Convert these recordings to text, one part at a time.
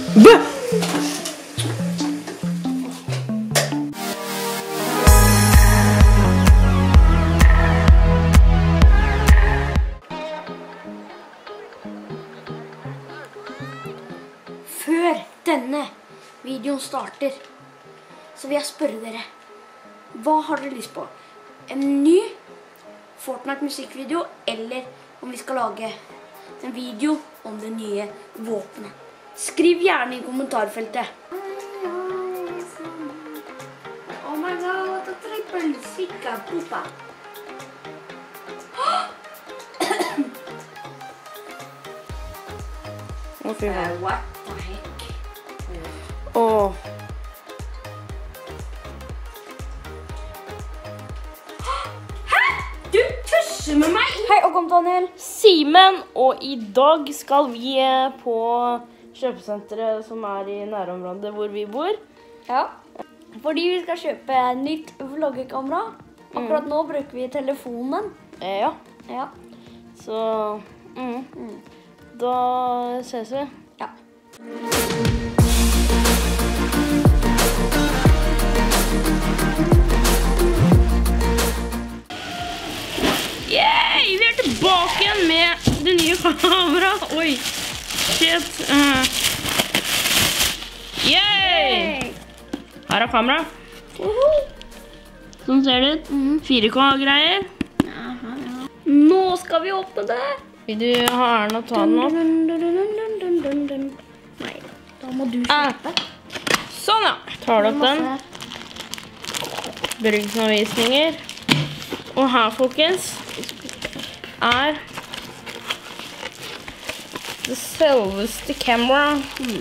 Før denne videoen starter, så vil jeg spørre dere, hva har dere lyst på? En ny Fortnite-musikkvideo, eller om vi skal lage en video om det nye våpenet? Skriv gjerne i kommentarfeltet. Oh my god, a triple sika pupa. What the heck? Åh. Hæ? Du tusser med meg! Hei og kom Daniel. Simen, og i dag skal vi på kjøpesenteret som er i nærområdet hvor vi bor. Ja, fordi vi skal kjøpe nytt vloggekamera. Akkurat nå bruker vi telefonen. Ja. Ja. Så, da ses vi. Ja. Yay! Vi er tilbake igjen med det nye kameraet. Oi, shit. Yay! Her er kamera. Sånn ser det ut. 4K-greier. Nå skal vi åpne det. Vil du ha Erna ta den opp? Nei, da må du kjøpe. Sånn ja. Tar du opp den. Bruksanvisninger. Og her, folkens, er det selveste kamera.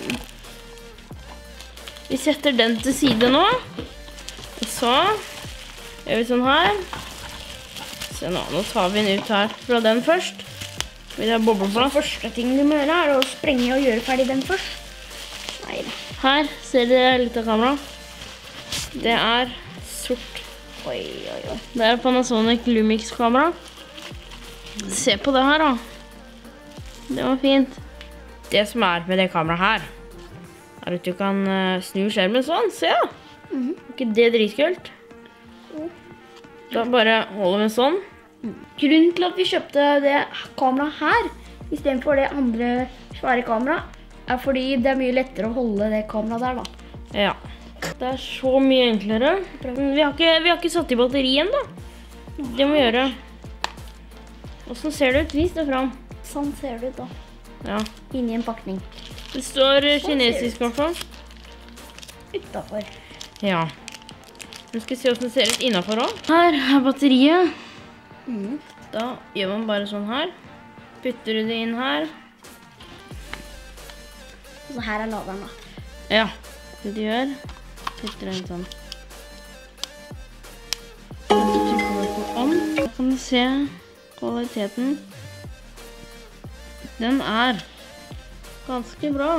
Vi setter den til side nå. Og så gjør vi sånn her. Se nå tar vi den ut her fra den først. Vil jeg boble på? Første ting du må gjøre er å sprenge og gjøre ferdig den først. Nei. Her ser dere litt av kamera. Det er sort. Oi. Det er Panasonic Lumix-kamera. Se på det her da. Det var fint. Det som er med det kameraet her, er at du kan snu skjermen sånn. Se da. Er ikke det dritkult? Da bare holder vi sånn. Grunnen til at vi kjøpte det kameraet her, i stedet for det andre svære kameraet, er fordi det er mye lettere å holde det kameraet der da. Ja. Det er så mye enklere. Vi har ikke satt i batterien da. Det må vi gjøre. Hvordan ser det ut? Vis det fram. Sånn ser det ut da. Ja. Inni en pakning. Det står kinesisk i hvert fall. Utenfor. Ja. Nå skal vi se hvordan det ser ut innenfor også. Her er batteriet. Da gjør man bare sånn her. Putter du det inn her. Så her er laderen da. Ja, det du gjør. Putter den sånn. Så trykker du på on. Da kan du se kvaliteten. Den er ganske bra.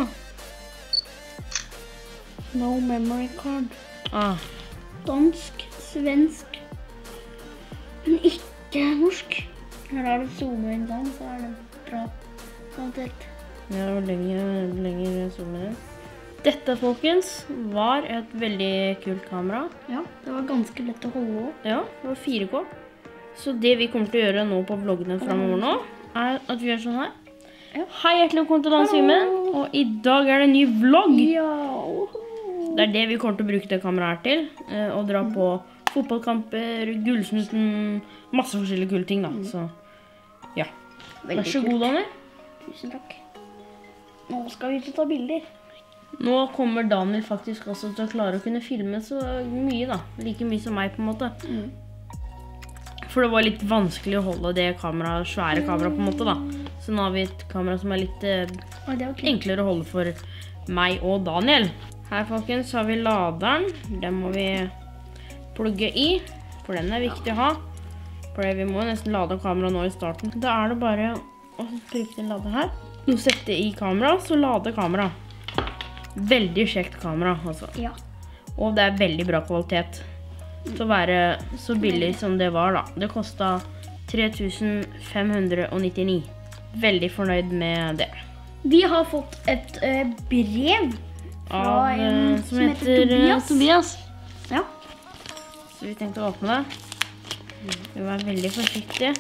No memory card. Dansk, svensk, men ikke norsk. Her er det zoomer inn sånn, så er det bra kvalitet. Ja, hvor lenger zoomer det. Dette, folkens, var et veldig kult kamera. Ja, det var ganske lett å holde også. Ja, det var 4K. Så det vi kommer til å gjøre nå på vloggene fremover nå, er at vi gjør sånn her. Ja. Hei, hjertelig velkommen til Simen, og i dag er det en ny vlogg. Ja. Det er det vi kommer til å bruke det kameraet til, å dra på fotballkamper, gullsnutten, masse forskjellige kule ting da. Så, ja. Vær så god, Daniel. Tusen takk. Nå skal vi ut og ta bilder. Nå kommer Daniel faktisk også til å klare å kunne filme så mye da. Like mye som meg på en måte. For det var litt vanskelig å holde det kameraet, svære kameraet på en måte da. Så nå har vi et kamera som er litt enklere å holde for meg og Daniel. Her, folkens, har vi laderen. Den må vi plugge i, for den er viktig å ha. For vi må nesten lade kameraet nå i starten. Da er det bare å trykke til lade her. Nå setter jeg i kamera, så lader kamera. Veldig kjekt kamera, altså. Ja. Og det er veldig bra kvalitet. Til å være så billig som det var da. Det kostet 3.599. Veldig fornøyd med det. Vi har fått et brev fra en som heter Tobias. Ja. Så vi tenkte å åpne det. Vi var veldig forsiktige.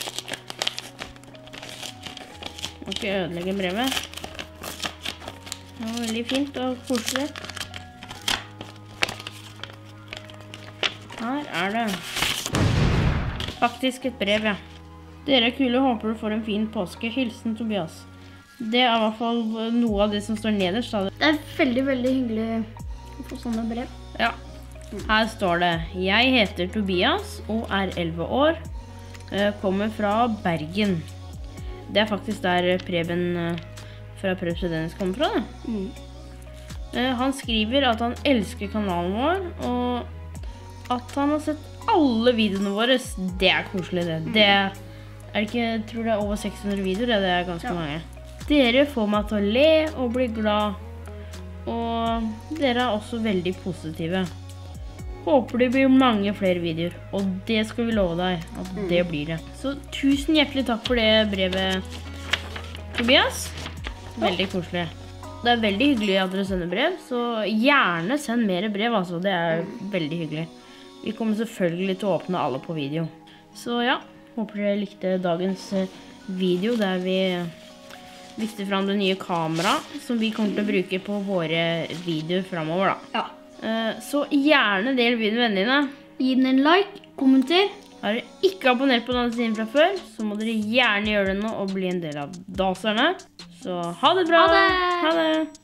Må ikke ødelegge brevet. Det var veldig fint og koselig. Her det. Faktisk et brev, ja. Dere er kule, håper du får en fin påske. Hilsen Tobias. Det er i hvert fall noe av det som står nederst. Det er veldig, veldig hyggelig å få sånne brev. Ja. Her står det: Jeg heter Tobias og er 11 år. Kommer fra Bergen. Det er faktisk der Preben fra Preben kommer fra. Han skriver at han elsker kanalen vår, og at han har sett alle videoene våre. Det er koselig, det. Det er ikke, jeg tror det er over 600 videoer, det er ganske mange. Dere får meg til å le og bli glad, og dere er også veldig positive. Håper det blir mange flere videoer, og det skal vi love deg at det blir det. Så tusen hjertelig takk for det brevet, Tobias. Veldig koselig. Det er veldig hyggelig at dere sender brev, så gjerne send mer brev, altså. Det er veldig hyggelig. Vi kommer selvfølgelig til å åpne alle på video. Så ja, håper dere likte dagens video der vi viste fram det nye kameraet som vi kommer til å bruke på våre videoer fremover da. Ja. Så gjerne del videoen med vennene dine. Gi den en like, kommenter. Har dere ikke abonnert på denne siden fra før, så må dere gjerne gjøre det nå og bli en del av daserne. Så ha det bra! Ha det! Ha det!